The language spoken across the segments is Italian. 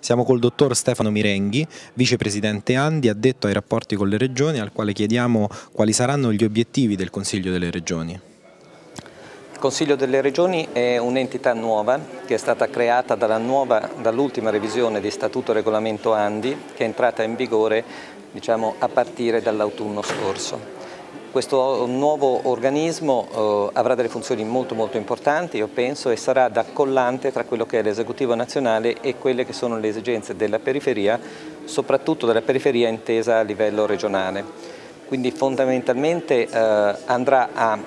Siamo col dottor Stefano Mirenghi, vicepresidente Andi, addetto ai rapporti con le regioni, al quale chiediamo quali saranno gli obiettivi del Consiglio delle Regioni. Il Consiglio delle Regioni è un'entità nuova che è stata creata dall'ultima revisione di Statuto e Regolamento Andi, che è entrata in vigore a partire dall'autunno scorso. Questo nuovo organismo avrà delle funzioni molto importanti, io penso, e sarà da collante tra quello che è l'esecutivo nazionale e quelle che sono le esigenze della periferia, soprattutto della periferia intesa a livello regionale. Quindi fondamentalmente avrà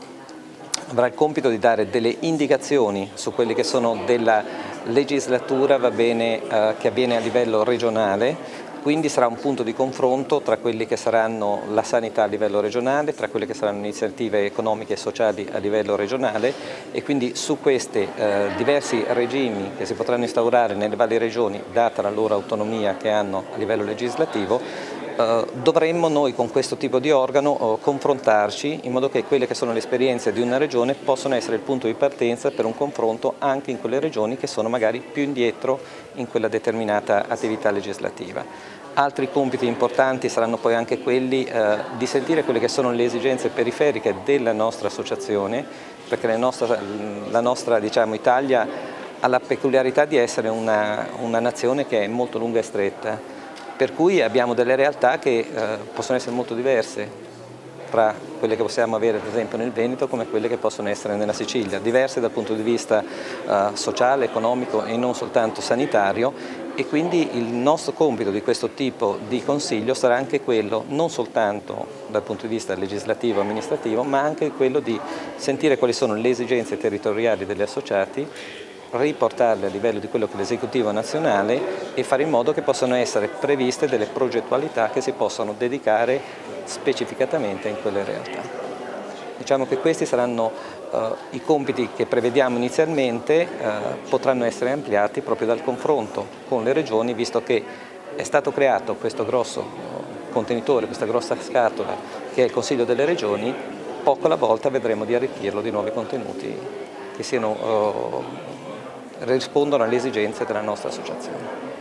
il compito di dare delle indicazioni su quelli che sono della legislatura che avviene a livello regionale. Quindi sarà un punto di confronto tra quelli che saranno la sanità a livello regionale, tra quelle che saranno iniziative economiche e sociali a livello regionale, e quindi su questi diversi regimi che si potranno instaurare nelle varie regioni, data la loro autonomia che hanno a livello legislativo, dovremmo noi con questo tipo di organo confrontarci in modo che quelle che sono le esperienze di una regione possano essere il punto di partenza per un confronto anche in quelle regioni che sono magari più indietro in quella determinata attività legislativa. Altri compiti importanti saranno poi anche quelli di sentire quelle che sono le esigenze periferiche della nostra associazione, perché la nostra Italia ha la peculiarità di essere una nazione che è molto lunga e stretta, per cui abbiamo delle realtà che possono essere molto diverse tra quelle che possiamo avere ad esempio nel Veneto come quelle che possono essere nella Sicilia, diverse dal punto di vista sociale, economico e non soltanto sanitario, e quindi il nostro compito di questo tipo di consiglio sarà anche quello non soltanto dal punto di vista legislativo e amministrativo, ma anche quello di sentire quali sono le esigenze territoriali degli associati, riportarle a livello di quello che è l'esecutivo nazionale e fare in modo che possano essere previste delle progettualità che si possano dedicare specificatamente in quelle realtà. Diciamo che questi saranno i compiti che prevediamo inizialmente, potranno essere ampliati proprio dal confronto con le regioni, visto che è stato creato questo grosso contenitore, questa grossa scatola che è il Consiglio delle Regioni. Poco alla volta vedremo di arricchirlo di nuovi contenuti che rispondono alle esigenze della nostra associazione.